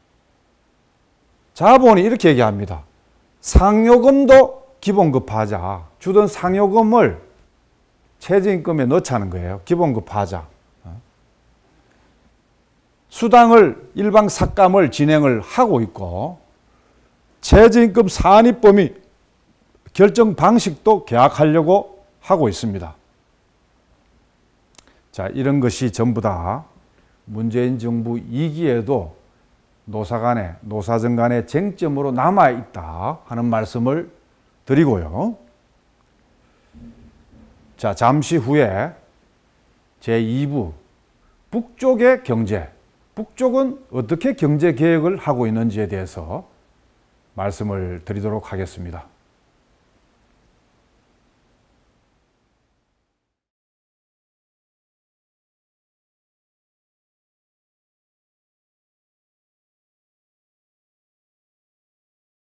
자본이 이렇게 얘기합니다. 상여금도 기본급하자. 주던 상여금을 최저임금에 넣자는 거예요. 기본급하자. 수당을 일방 삭감을 진행을 하고 있고 최저임금 산입 범위 결정 방식도 계약하려고 하고 있습니다. 자, 이런 것이 전부 다 문재인 정부 2기에도 노사정 간의 쟁점으로 남아있다 하는 말씀을 드리고요. 자, 잠시 후에 제2부 북쪽의 경제, 북쪽은 어떻게 경제 개혁을 하고 있는지에 대해서 말씀을 드리도록 하겠습니다.